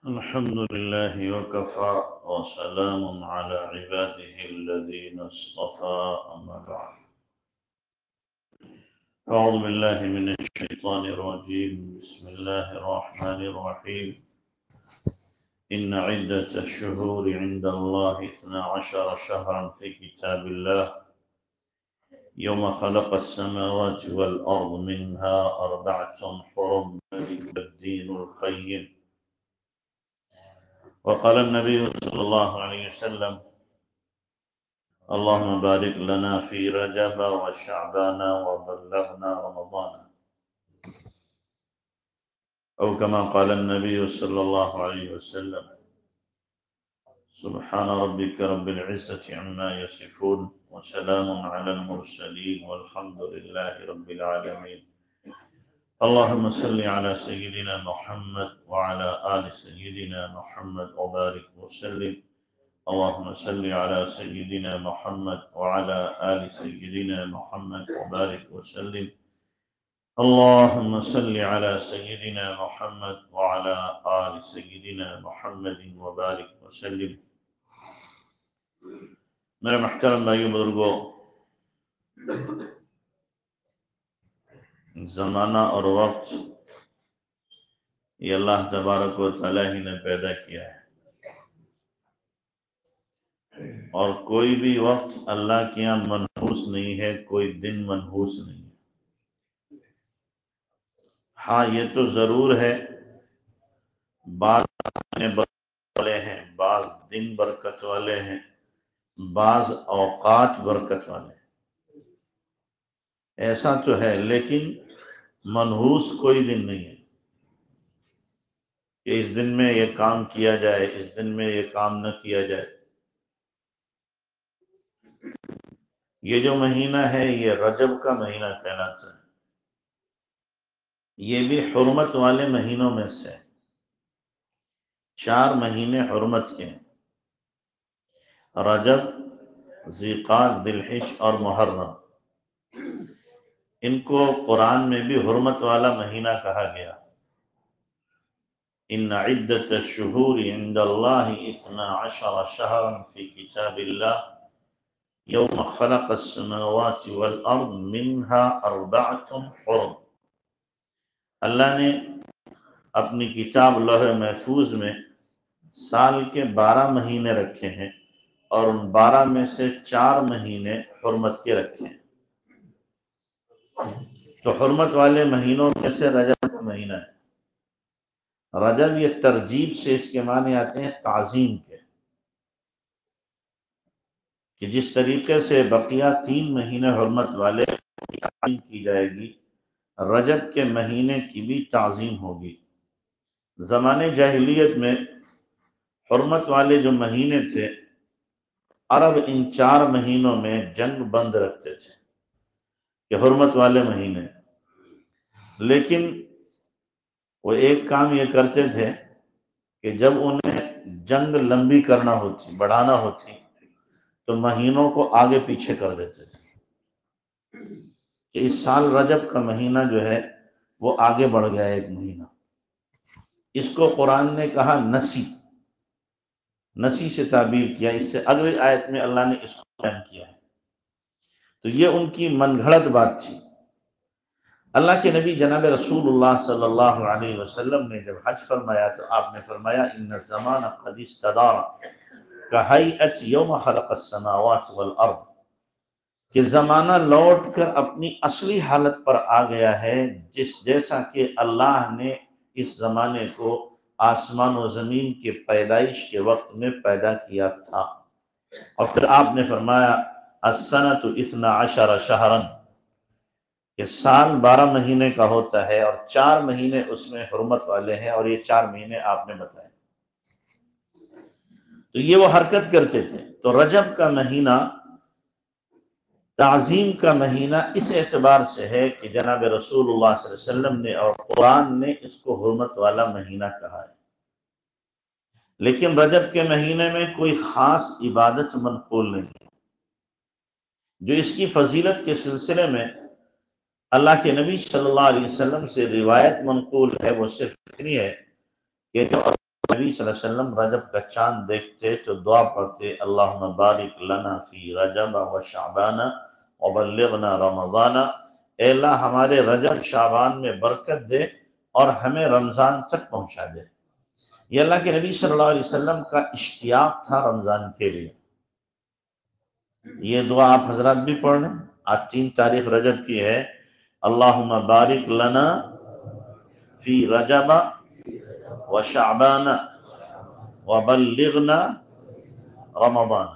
الحمد لله وكفى وسلام على عباده الذين اصطفى أما بعد أعوذ بالله من الشيطان الرجيم بسم الله الرحمن الرحيم إن عدة الشهور عند الله 12 شهرا في كتاب الله يوم خلق السماوات والأرض منها 4 حرم ذلك الدين القيم وقال النبي صلى الله عليه وسلم اللهم بارك لنا في رجب وشعبان وبلغنا رمضان أو كما قال النبي صلى الله عليه وسلم سبحان ربك رب العزة عما يصفون وسلام على المرسلين والحمد لله رب العالمين اللهم صل على سيدنا محمد وعلى آل سيدنا محمد وبارك وسلم اللهم صل على سيدنا محمد وعلى آل سيدنا محمد وبارك وسلم اللهم صل على سيدنا محمد وعلى آل سيدنا محمد وبارك وسلم میرے محترم بھائیو بزرگوں، زمانہ اور وقت یہ اللہ تبارک و تعالی ہی نے پیدا کیا ہے، اور کوئی بھی وقت اللہ کے یہاں منحوس نہیں ہے، کوئی دن منحوس نہیں ہے۔ ہاں یہ تو ضرور ہے، بعض برکت والے ہیں، بعض دن برکت والے ہیں، بعض اوقات برکت والے ہیں، ایسا تو ہے، لیکن منحوس کوئی دن نہیں ہے کہ اس دن میں یہ کام کیا جائے، اس دن میں یہ کام نہ کیا جائے۔ یہ جو مہینہ ہے یہ رجب کا مہینہ کہلاتا ہے، یہ بھی حرمت والے مہینوں میں سے 4 مہینے حرمت کے ہیں، رجب، ذی-قعدہ، ذی-الحجہ اور محرم۔ ان کو قرآن میں بھی حرمت والا مہینہ کہا گیا۔ ان عدت الشہور عند اللہ 12 شہرا فی کتاب اللہ یوم خلق السماوات والارض منها 4 حرم۔ اللہ نے اپنی کتاب لوح محفوظ میں سال کے 12 مہینے رکھے ہیں، اور ان 12 میں سے 4 مہینے حرمت کے رکھے ہیں۔ تو حرمت والے مہینوں میں سے رجب کا مہینہ ہے۔ رجب یہ ترجیب سے اس کے معنی آتے ہیں تعظیم کے، کہ جس طریقے سے بقیہ 3 مہینے حرمت والے کی تعظیم کی جائے گی، رجب کے مہینے کی بھی تعظیم ہوگی۔ زمانے جاہلیت میں حرمت والے جو مہینے تھے، عرب ان 4 مہینوں میں جنگ بند رکھتے تھے کہ حرمت والے مہینے، لیکن وہ ایک کام یہ کرتے تھے کہ جب انہیں جنگ لمبی کرنا ہوتی، بڑھانا ہوتی، تو مہینوں کو آگے پیچھے کر دیتے تھے کہ اس سال رجب کا مہینہ جو ہے وہ آگے بڑھ گیا 1 مہینہ۔ اس کو قرآن نے کہا نسی سے تعبیر کیا۔ اس سے اگلی آیت میں اللہ نے اس کو بیان کیا ہے۔ تو یہ ان کی من گھڑت بات تھی۔ اللہ کے نبی جناب رسول اللہ صلی اللہ علیہ وسلم نے جب حج فرمایا تو آپ نے فرمایا ان الزمان قد استدار کہیئت یوم خلق السماوات والارض، کہ زمانہ لوٹ کر اپنی اصلی حالت پر آ گیا ہے، جیسا کہ اللہ نے اس زمانے کو آسمان و زمین کے پیدائش کے وقت میں پیدا کیا تھا۔ اور پھر آپ نے فرمایا السنۃ 12 شہرا، کہ سال 12 مہینے کا ہوتا ہے، اور 4 مہینے اس میں حرمت والے ہیں، اور یہ 4 مہینے آپ نے بتائے۔ تو یہ وہ حرکت کرتے تھے۔ تو رجب کا مہینہ تعظیم کا مہینہ اس اعتبار سے ہے کہ جناب رسول اللہ صلی اللہ علیہ وسلم نے اور قرآن نے اس کو حرمت والا مہینہ کہا ہے۔ لیکن رجب کے مہینے میں کوئی خاص عبادت منقول نہیں ہے۔ جو اس کی فضیلت کے سلسلے میں اللہ کے نبی صلی اللہ علیہ وسلم سے روایت منقول ہے وہ صرف اتنی ہے کہ جو نبی صلی اللہ علیہ وسلم رجب کا چاند دیکھتے تو دعا پڑھتے، اللہم بارک لنا فی رجب و شعبان وبلغنا رمضان، اے اللہ ہمارے رجب شعبان میں برکت دے اور ہمیں رمضان تک پہنچا دے۔ یہ اللہ کے نبی صلی اللہ علیہ وسلم کا اشتیاق تھا رمضان کے لیے۔ یہ دعا آپ حضرات بھی پڑھ لیں۔ آج 3 تاریخ رجب کی ہے، اللہم بارک لنا فی رجب و شعبان وبلغنا رمضان۔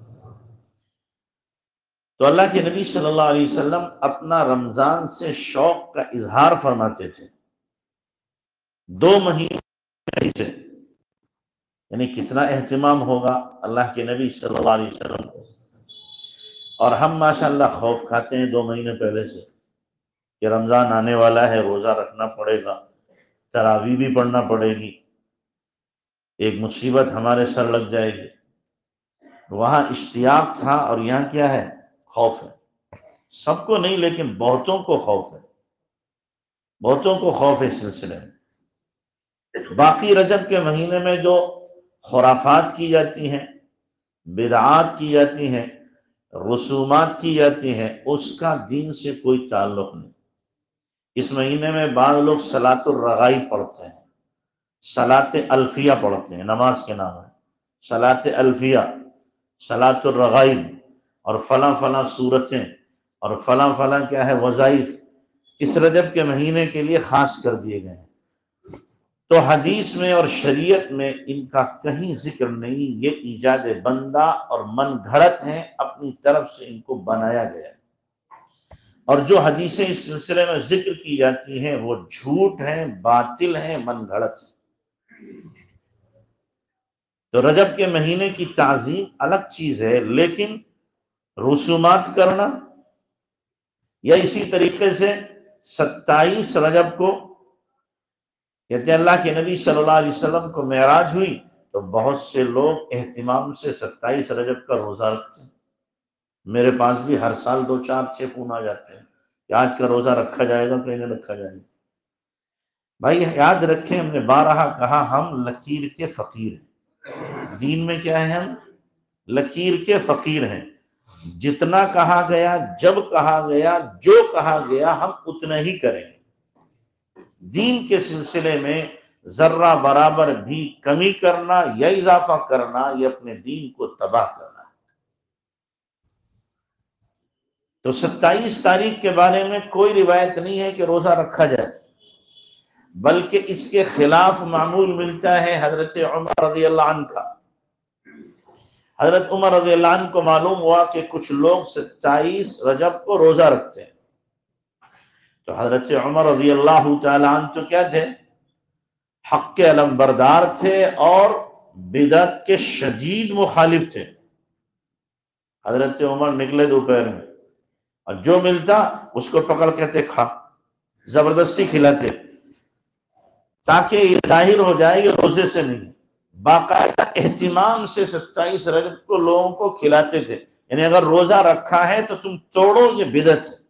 تو اللہ کے نبی صلی اللہ علیہ وسلم اپنا رمضان سے شوق کا اظہار فرماتے تھے 2 مہینے سے، یعنی کتنا اہتمام ہوگا اللہ کے نبی صلی اللہ علیہ وسلم کو۔ اور ہم ماشاءاللہ خوف کھاتے ہیں 2 مہینے پہلے سے کہ رمضان آنے والا ہے، روزہ رکھنا پڑے گا، تراویح بھی پڑھنا پڑے گی، ایک مصیبت ہمارے سر لگ جائے گی۔ وہاں اشتیاق تھا اور یہاں کیا ہے؟ خوف ہے۔ سب کو نہیں لیکن بہتوں کو خوف ہے، بہتوں کو خوف ہے اس سلسلے میں۔ باقی رجب کے مہینے میں جو خرافات کی جاتی ہیں، بدعات کی جاتی ہیں، رسومات کی جاتی ہیں، اس کا دین سے کوئی تعلق نہیں۔ اس مہینے میں بعض لوگ صلاۃ الرغائب پڑھتے ہیں، صلاۃ الفیہ پڑھتے ہیں، نماز کے نام ہے صلاۃ الفیہ، صلاۃ الرغائب، اور فلاں فلاں صورتیں اور فلاں فلاں کیا ہے وظائف اس رجب کے مہینے کے لیے خاص کر دیے گئے ہیں۔ تو حدیث میں اور شریعت میں ان کا کہیں ذکر نہیں، یہ ایجاد بندہ اور من گھڑت ہیں، اپنی طرف سے ان کو بنایا گیا ہے۔ اور جو حدیثیں اس سلسلے میں ذکر کی جاتی ہیں وہ جھوٹ ہیں، باطل ہیں، من گھڑت ہیں۔ تو رجب کے مہینے کی تعظیم الگ چیز ہے، لیکن رسومات کرنا یا اسی طریقے سے 27 رجب کو کہتے ہیں اللہ کے نبی صلی اللہ علیہ وسلم کو معراج ہوئی تو بہت سے لوگ اہتمام سے 27 رجب کا روزہ رکھتے ہیں۔ میرے پاس بھی ہر سال 2 4 6 فون آ جاتے ہیں کہ آج کا روزہ رکھا جائے گا کہ نہیں رکھا جائے گا۔ بھائی یاد رکھیں، ہم نے بارہا کہا ہم لکیر کے فقیر ہیں۔ دین میں کیا ہے؟ ہم لکیر کے فقیر ہیں۔ جتنا کہا گیا، جب کہا گیا، جو کہا گیا ہم اتنا ہی کریں گے۔ دین کے سلسلے میں ذرہ برابر بھی کمی کرنا یا اضافہ کرنا یہ اپنے دین کو تباہ کرنا ہے۔ تو 27 تاریخ کے بارے میں کوئی روایت نہیں ہے کہ روزہ رکھا جائے، بلکہ اس کے خلاف معمول ملتا ہے حضرت عمر رضی اللہ عنہ کا۔ حضرت عمر رضی اللہ عنہ کو معلوم ہوا کہ کچھ لوگ 27 رجب کو روزہ رکھتے ہیں، تو حضرت عمر رضی اللہ تعالی عنہ تو کیا تھے؟ حق کے علمبردار تھے اور بدعت کے شدید مخالف تھے۔ حضرت عمر نکلے دوپہر میں اور جو ملتا اس کو پکڑ کہتے کھا، زبردستی کھلاتے تاکہ یہ ظاہر ہو جائے کہ روزے سے نہیں، باقاعدہ اہتمام سے 27 رجب کو لوگوں کو کھلاتے تھے۔ یعنی اگر روزہ رکھا ہے تو تم توڑو، یہ بدعت ہے۔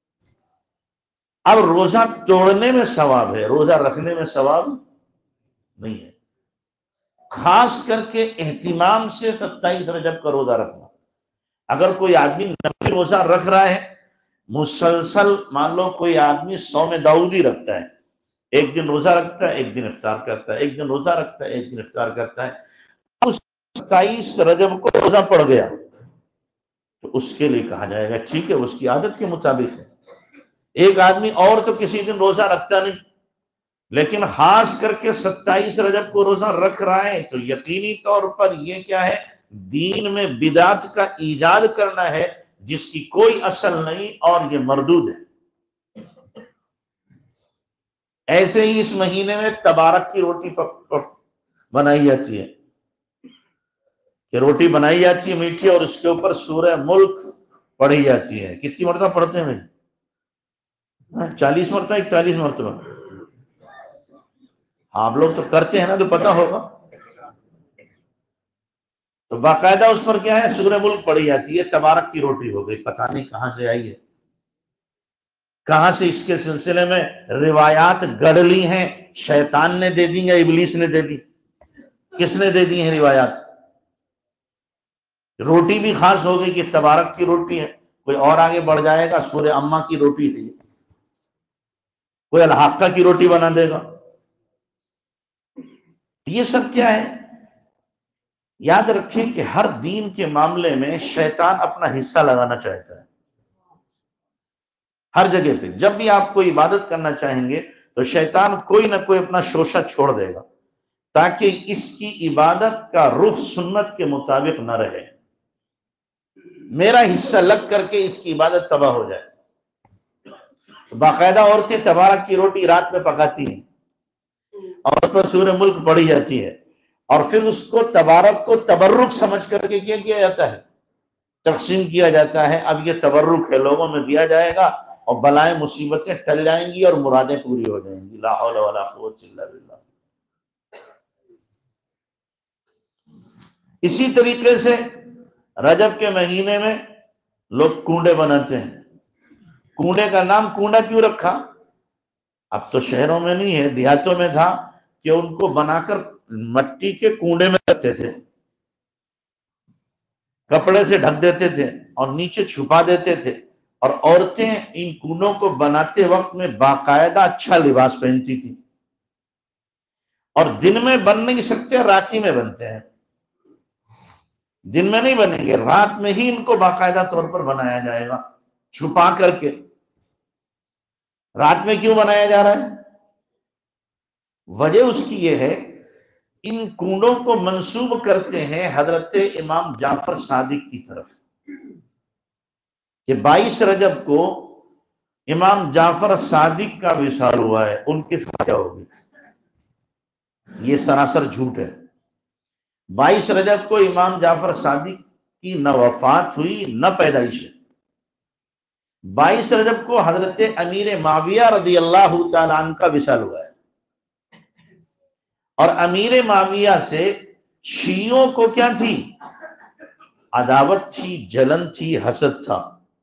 اب روزہ توڑنے میں ثواب ہے، روزہ رکھنے میں ثواب نہیں ہے۔ خاص کر کے اہتمام سے 27 رجب کا روزہ رکھنا۔ اگر کوئی آدمی نفلی روزہ رکھ رہا ہے مسلسل، مان لو کوئی آدمی صوم داؤدی رکھتا ہے، ایک دن روزہ رکھتا ہے، ایک دن افطار کرتا ہے، ایک دن روزہ رکھتا ہے، ایک دن افطار کرتا ہے، اس 27 رجب کو روزہ پڑ گیا تو اس کے لیے کہا جائے گا ٹھیک ہے، اس کی عادت کے مطابق ہے۔ ایک آدمی اور تو کسی دن روزہ رکھتا نہیں، لیکن خاص کر کے 27 رجب کو روزہ رکھ رہا ہے تو یقینی طور پر یہ کیا ہے؟ دین میں بدعت کا ایجاد کرنا ہے جس کی کوئی اصل نہیں اور یہ مردود ہے۔ ایسے ہی اس مہینے میں تبارک کی روٹی بنائی جاتی ہے کہ روٹی بنائی جاتی ہے میٹھی، اور اس کے اوپر سورہ ملک پڑھی جاتی ہے۔ کتنی مرتبہ پڑھتے ہیں؟ 40 مرتبہ، 41 مرتبہ؟ آپ لوگ تو کرتے ہیں نا، تو پتہ ہوگا۔ تو باقاعدہ اس پر کیا ہے؟ سورہ ملک پڑھی جاتی ہے، تبارک کی روٹی ہو گئی۔ پتہ نہیں کہاں سے آئی ہے، کہاں سے اس کے سلسلے میں روایات گڑھ لی ہیں، شیطان نے دے دی یا ابلیس نے دے دی۔ کس نے دے دی ہیں روایات؟ روٹی بھی خاص ہوگی کہ تبارک کی روٹی ہے، کوئی اور آگے بڑھ جائے گا سورہ اما کی روٹی ہے، کوئی الحاقہ کی روٹی بنا دے گا۔ یہ سب کیا ہے؟ یاد رکھیں کہ ہر دین کے معاملے میں شیطان اپنا حصہ لگانا چاہتا ہے۔ ہر جگہ پہ جب بھی آپ کوئی عبادت کرنا چاہیں گے تو شیطان کوئی نہ کوئی اپنا شوشہ چھوڑ دے گا تاکہ اس کی عبادت کا رخ سنت کے مطابق نہ رہے، میرا حصہ لگ کر کے اس کی عبادت تباہ ہو جائے۔ تو باقاعدہ عورتیں تبارک کی روٹی رات میں پکاتی ہیں اور اس پر سورہ ملک پڑھی جاتی ہے، اور پھر اس کو تبارک کو تبرک سمجھ کر کے کیا کیا جاتا ہے؟ تقسیم کیا جاتا ہے۔ اب یہ تبرک ہے، لوگوں میں دیا جائے گا اور بلائیں مصیبتیں ٹل جائیں گی اور مرادیں پوری ہو جائیں گی۔ لا حول ولا قوت الا باللہ۔ اسی طریقے سے رجب کے مہینے میں لوگ کنڈے بناتے ہیں۔ کنڈے کا نام کنڈا کیوں رکھا؟ اب تو شہروں میں نہیں ہے، دیہاتوں میں تھا کہ ان کو بنا کر مٹی کے کنڈے میں رکھتے تھے، کپڑے سے ڈھک دیتے تھے اور نیچے چھپا دیتے تھے، اور عورتیں ان کنڈوں کو بناتے وقت میں باقاعدہ اچھا لباس پہنتی تھی، اور دن میں بن نہیں سکتے، رات ہی میں بنتے ہیں، دن میں نہیں بنیں گے، رات میں ہی ان کو باقاعدہ طور پر بنایا جائے گا چھپا کر کے۔ رات میں کیوں بنایا جا رہا ہے؟ وجہ اس کی یہ ہے، ان کنڈوں کو منسوب کرتے ہیں حضرت امام جعفر صادق کی طرف کہ 22 رجب کو امام جعفر صادق کا وصال ہوا ہے، ان کی کیا ہوگی؟ یہ سراسر جھوٹ ہے۔ 22 رجب کو امام جعفر صادق کی نہ وفات ہوئی نہ پیدائش ہے۔ 22 رجب کو حضرت امیر معاویہ رضی اللہ تعالیٰ عنہ کا وصال ہوا ہے، اور امیر معاویہ سے شیعوں کو کیا تھی؟ عداوت تھی، جلن تھی، حسد تھا۔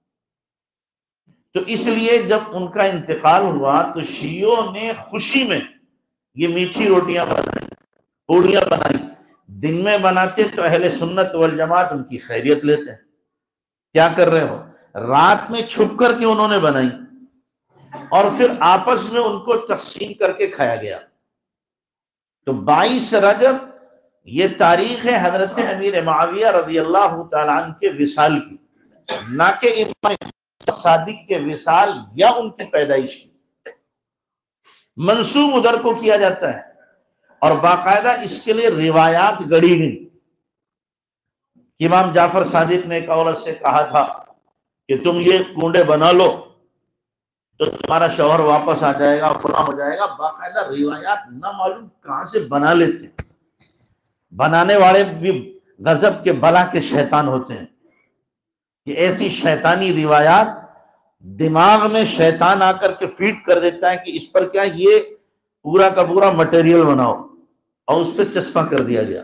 تو اس لیے جب ان کا انتقال ہوا تو شیعوں نے خوشی میں یہ میٹھی روٹیاں بنائی، پوڑیاں بنائی۔ دن میں بناتے تو اہل سنت والجماعت ان کی خیریت لیتے ہیں، کیا کر رہے ہو؟ رات میں چھپ کر کے انہوں نے بنائی اور پھر آپس میں ان کو تقسیم کر کے کھایا گیا۔ تو 22 رجب یہ تاریخ ہے حضرت امیر معاویہ رضی اللہ تعالیٰ عنہ کے وصال کی، نہ کہ امام صادق کے وصال یا ان کی پیدائش کی۔ منسوب ادھر کو کیا جاتا ہے، اور باقاعدہ اس کے لیے روایات گڑھی گئی۔ امام جعفر صادق نے ایک عورت سے کہا تھا کہ تم یہ کنڈے بنا لو تو تمہارا شوہر واپس آ جائے گا اور فلاں ہو جائے گا۔ باقاعدہ روایات نہ معلوم کہاں سے بنا لیتے، بنانے والے بھی غضب کے بلا کے شیطان ہوتے ہیں۔ یہ ایسی شیطانی روایات دماغ میں شیطان آ کر کے فیڈ کر دیتا ہے کہ اس پر کیا یہ پورا کا پورا مٹیریل بناؤ، اور اس پہ چسپاں کر دیا گیا۔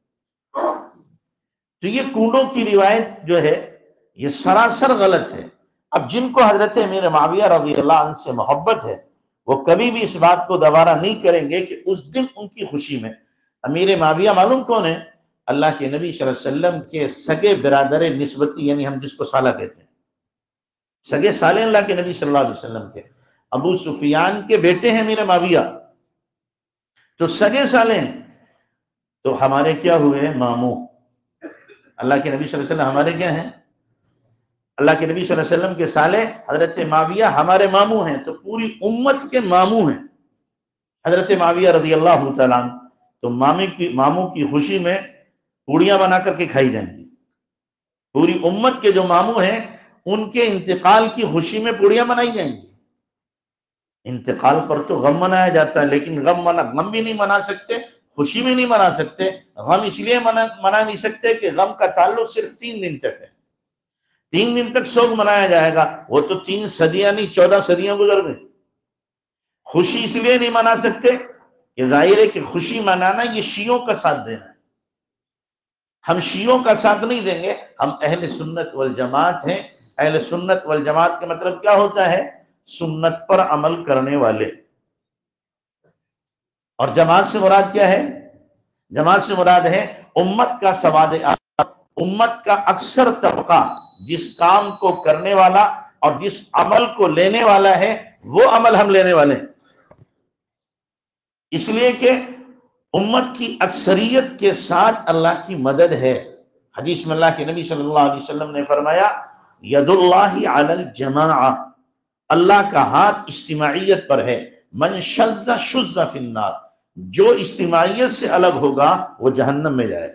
تو یہ کنڈوں کی روایت جو ہے یہ سراسر غلط ہے۔ اب جن کو حضرت امیر معاویہ رضی اللہ عنہ سے محبت ہے وہ کبھی بھی اس بات کو دوبارہ نہیں کریں گے کہ اس دن ان کی خوشی میں امیر معاویہ معلوم کون ہے؟ اللہ کے نبی صلی اللہ علیہ وسلم کے سگے برادر نسبتی، یعنی ہم جس کو سالہ کہتے ہیں، سگے سالے اللہ کے نبی صلی اللہ علیہ وسلم کے، ابو سفیان کے بیٹے ہیں امیر معاویہ، تو سگے سالے ہیں۔ تو ہمارے کیا ہوئے؟ ماموں۔ اللہ کے نبی صلی اللہ علیہ وسلم ہمارے کیا ہیں؟ اللہ کے نبی صلی اللہ علیہ وسلم کے سالے حضرت معاویہ ہمارے ماموں ہیں، تو پوری امت کے ماموں ہیں حضرت معاویہ رضی اللہ تعالیٰ عنہ۔ تو ماموں کی خوشی میں پوڑیاں بنا کر کے کھائی جائیں گی۔ پوری امت کے جو ماموں ہیں ان کے انتقال کی خوشی میں پوڑیاں بنائی جائیں گی۔ انتقال پر تو غم منایا جاتا ہے، لیکن غم بھی نہیں منا سکتے، خوشی بھی نہیں منا سکتے۔ غم اس لیے منا نہیں سکتے کہ غم کا تعلق صرف 3 دن تک ہے، 3 دن تک سوگ منایا جائے گا، وہ تو 3 صدیاں نہیں 14 صدیاں گزر گئی۔ خوشی اس لیے نہیں منا سکتے کہ ظاہر ہے کہ خوشی منانا یہ شیعوں کا ساتھ دینا ہے، ہم شیعوں کا ساتھ نہیں دیں گے، ہم اہل سنت والجماعت ہیں۔ اہل سنت والجماعت کا مطلب کیا ہوتا ہے؟ سنت پر عمل کرنے والے۔ اور جماعت سے مراد کیا ہے؟ جماعت سے مراد ہے امت کا سواد اعظم، امت کا اکثر طبقہ جس کام کو کرنے والا اور جس عمل کو لینے والا ہے، وہ عمل ہم لینے والے ہیں۔ اس لیے کہ امت کی اکثریت کے ساتھ اللہ کی مدد ہے۔ حدیث میں اللہ کے نبی صلی اللہ علیہ وسلم نے فرمایا ید اللہ علی الجماعہ، اللہ کا ہاتھ اجتماعیت پر ہے، من شذ شذ فی النار، جو اجتماعیت سے الگ ہوگا وہ جہنم میں جائے گا۔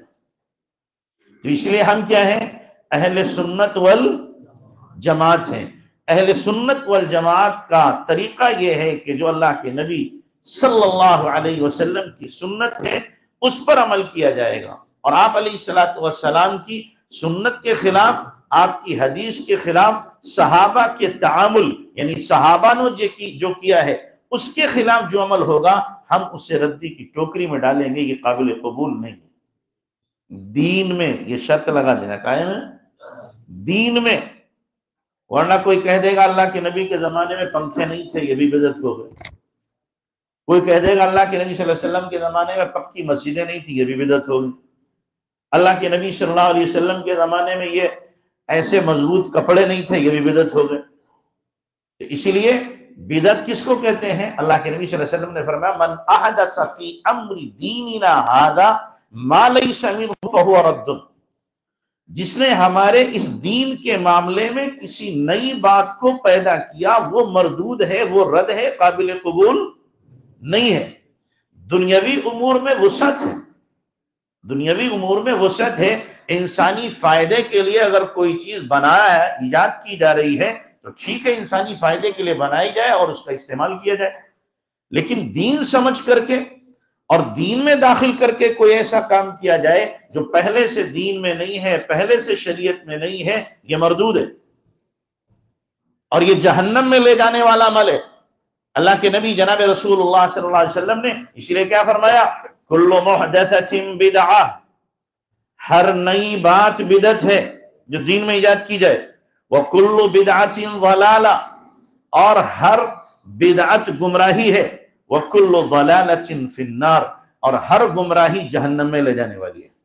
تو اس لیے ہم کیا ہیں؟ اہل سنت والجماعت ہیں۔ اہل سنت والجماعت کا طریقہ یہ ہے کہ جو اللہ کے نبی صلی اللہ علیہ وسلم کی سنت ہے اس پر عمل کیا جائے گا، اور آپ علیہ الصلوۃ والسلام کی سنت کے خلاف، آپ کی حدیث کے خلاف، صحابہ کے تعامل یعنی صحابہ نے جو کیا ہے اس کے خلاف جو عمل ہوگا ہم اسے ردی کی ٹوکری میں ڈالیں گے، یہ قابل قبول نہیں ہے۔ دین میں یہ شرط لگا دینا قائم ہے، دین میں، ورنہ کوئی کہہ دے گا اللہ کے نبی کے زمانے میں پنکھے نہیں تھے، یہ بھی بدعت ہو گئے۔ کوئی کہہ دے گا اللہ کے نبی صلی اللہ علیہ وسلم کے زمانے میں پکی مسجدیں نہیں تھی، یہ بھی بدعت ہوگی۔ اللہ کے نبی صلی اللہ علیہ وسلم کے زمانے میں یہ ایسے مضبوط کپڑے نہیں تھے، یہ بھی بدعت ہو گئے۔ اسی لیے بدعت کس کو کہتے ہیں؟ اللہ کے نبی صلی اللہ علیہ وسلم نے فرمایا من احدث فی امر دیننا ھذا ما لیس منہ فہو رد، جس نے ہمارے اس دین کے معاملے میں کسی نئی بات کو پیدا کیا وہ مردود ہے، وہ رد ہے، قابل قبول نہیں ہے۔ دنیاوی امور میں وسعت ہے، دنیاوی امور میں وسعت ہے، انسانی فائدے کے لیے اگر کوئی چیز بنایا ہے، ایجاد کی جا رہی ہے تو ٹھیک ہے، انسانی فائدے کے لیے بنائی جائے اور اس کا استعمال کیا جائے، لیکن دین سمجھ کر کے اور دین میں داخل کر کے کوئی ایسا کام کیا جائے جو پہلے سے دین میں نہیں ہے، پہلے سے شریعت میں نہیں ہے، یہ مردود ہے اور یہ جہنم میں لے جانے والا عمل ہے۔ اللہ کے نبی جناب رسول اللہ صلی اللہ علیہ وسلم نے اسی لیے کیا فرمایا؟ کل محدثۃ بدعہ، ہر نئی بات بدعت ہے جو دین میں ایجاد کی جائے، وکل بدعۃ ضلالہ، اور ہر بدعت گمراہی ہے، وکل ضلالۃ فی النار، اور ہر گمراہی جہنم میں لے جانے والی ہے۔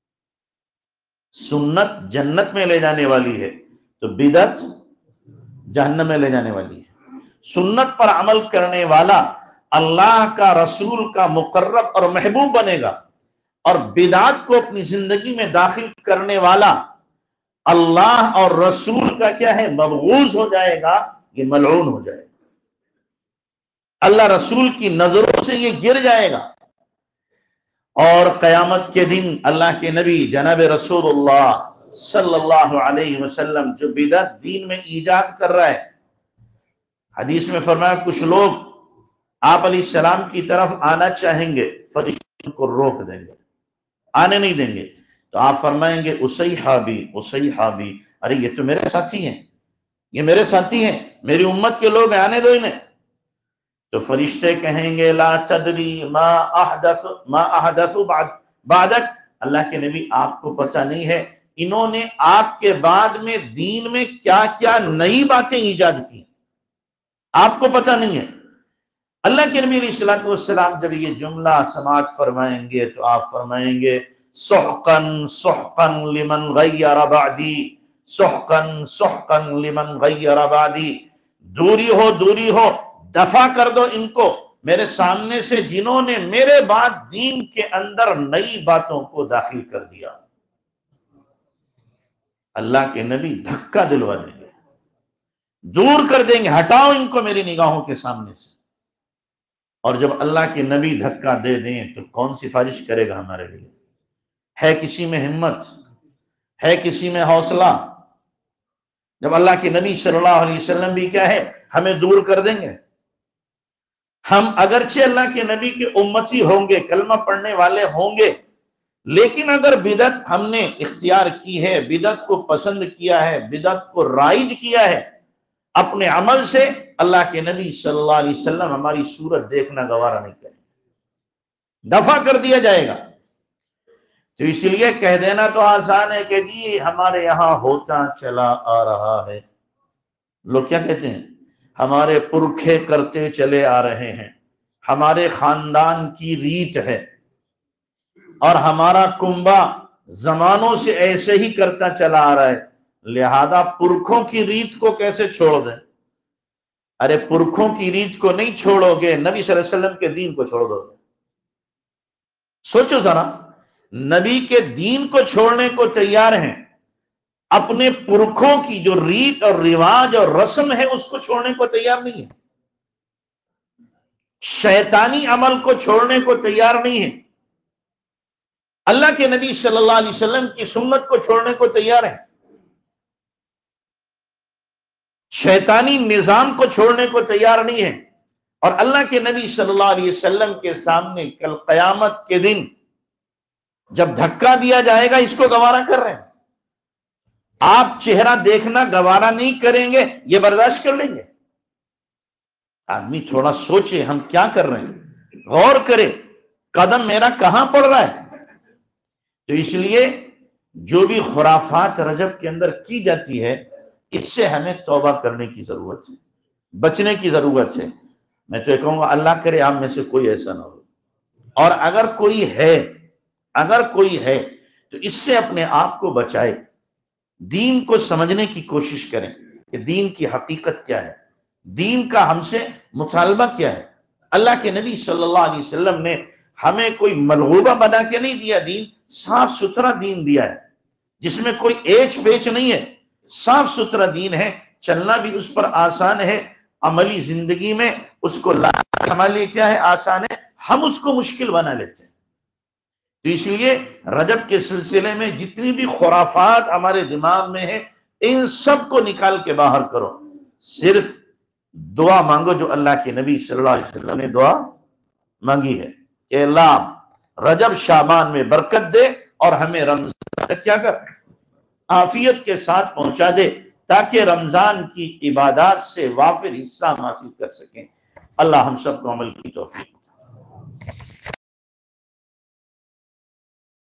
سنت جنت میں لے جانے والی ہے تو بدعت جہنم میں لے جانے والی ہے۔ سنت پر عمل کرنے والا اللہ کا رسول کا مقرب اور محبوب بنے گا، اور بدعت کو اپنی زندگی میں داخل کرنے والا اللہ اور رسول کا کیا ہے؟ مبغوض ہو جائے گا، یہ ملعون ہو جائے گا، اللہ رسول کی نظروں سے یہ گر جائے گا، اور قیامت کے دن اللہ کے نبی جناب رسول اللہ صلی اللہ علیہ وسلم جو بدعت دین میں ایجاد کر رہا ہے، حدیث میں فرمایا کچھ لوگ آپ علیہ السلام کی طرف آنا چاہیں گے، فرشتوں کو روک دیں گے، آنے نہیں دیں گے، تو آپ فرمائیں گے اصیحابی اصیحابی، ارے یہ تو میرے ساتھی ہیں، یہ میرے ساتھی ہیں، میری امت کے لوگ ہیں، آنے دو انہیں۔ تو فرشتے کہیں گے لا تدری ما احدث بعدک، اللہ کے نبی آپ کو پتہ نہیں ہے انہوں نے آپ کے بعد میں دین میں کیا کیا نئی باتیں ایجاد کی، آپ کو پتہ نہیں ہے۔ اللہ کے نبی علیہ الصلوۃ والسلام جب یہ جملہ سماعت فرمائیں گے تو آپ فرمائیں گے سحقا سحقا لمن غیر بعدی، سحقا سحقا لمن غیر بعدی، دوری ہو، دفع کر دو ان کو میرے سامنے سے جنہوں نے میرے بعد دین کے اندر نئی باتوں کو داخل کر دیا۔ اللہ کے نبی دھکا دلوا دیں گے، دور کر دیں گے، ہٹاؤ ان کو میری نگاہوں کے سامنے سے۔ اور جب اللہ کے نبی دھکا دے دیں تو کون سفارش کرے گا ہمارے لیے؟ ہے کسی میں ہمت؟ ہے کسی میں حوصلہ؟ جب اللہ کے نبی صلی اللہ علیہ وسلم بھی کیا ہے ہمیں دور کر دیں گے، ہم اگرچہ اللہ کے نبی کے امتی ہوں گے، کلمہ پڑھنے والے ہوں گے، لیکن اگر بدعت ہم نے اختیار کی ہے، بدعت کو پسند کیا ہے، بدعت کو رائج کیا ہے اپنے عمل سے، اللہ کے نبی صلی اللہ علیہ وسلم ہماری صورت دیکھنا گوارا نہیں کریں گے، دفع کر دیا جائے گا۔ تو اس لیے کہہ دینا تو آسان ہے کہ جی ہمارے یہاں ہوتا چلا آ رہا ہے، لوگ کیا کہتے ہیں؟ ہمارے پرکھے کرتے چلے آ رہے ہیں، ہمارے خاندان کی ریت ہے۔ اور ہمارا کنبہ زمانوں سے ایسے ہی کرتا چلا آ رہا ہے، لہذا پرکھوں کی ریت کو کیسے چھوڑ دیں؟ ارے پرکھوں کی ریت کو نہیں چھوڑو گے، نبی صلی اللہ علیہ وسلم کے دین کو چھوڑ دو گے۔ سوچو ذرا، نبی کے دین کو چھوڑنے کو تیار ہیں، اپنے پرکھوں کی جو ریت اور رواج اور رسم ہے اس کو چھوڑنے کو تیار نہیں ہے، شیطانی عمل کو چھوڑنے کو تیار نہیں ہے، اللہ کے نبی صلی اللہ علیہ وسلم کی سنت کو چھوڑنے کو تیار ہیں، شیطانی نظام کو چھوڑنے کو تیار نہیں ہے، اور اللہ کے نبی صلی اللہ علیہ وسلم کے سامنے کل قیامت کے دن جب دھکا دیا جائے گا اس کو گوارا کر رہے ہیں؟ آپ چہرہ دیکھنا گوارا نہیں کریں گے، یہ برداشت کر لیں گے؟ آدمی تھوڑا سوچے ہم کیا کر رہے ہیں، غور کرے قدم میرا کہاں پڑ رہا ہے۔ تو اس لیے جو بھی خرافات رجب کے اندر کی جاتی ہے اس سے ہمیں توبہ کرنے کی ضرورت ہے، بچنے کی ضرورت ہے۔ میں تو یہ کہوں گا اللہ کرے آپ میں سے کوئی ایسا نہ ہو، اور اگر کوئی ہے تو اس سے اپنے آپ کو بچائے، دین کو سمجھنے کی کوشش کریں کہ دین کی حقیقت کیا ہے، دین کا ہم سے مطالبہ کیا ہے۔ اللہ کے نبی صلی اللہ علیہ وسلم نے ہمیں کوئی ملغوبہ بنا کے نہیں دیا، دین صاف ستھرا دین دیا ہے جس میں کوئی ایچ پیچ نہیں ہے، صاف ستھرا دین ہے، چلنا بھی اس پر آسان ہے، عملی زندگی میں اس کو لانا ہمارے لیے کیا ہے، آسان ہے، ہم اس کو مشکل بنا لیتے ہیں۔ تو اس لیے رجب کے سلسلے میں جتنی بھی خرافات ہمارے دماغ میں ہیں ان سب کو نکال کے باہر کرو، صرف دعا مانگو جو اللہ کے نبی صلی اللہ علیہ وسلم نے دعا مانگی ہے کہ اللہ رجب شعبان میں برکت دے اور ہمیں رمضان تک کیا کر عافیت کے ساتھ پہنچا دے تاکہ رمضان کی عبادات سے وافر حصہ ہم حاصل کر سکیں۔ اللہ ہم سب کو عمل کی توفیق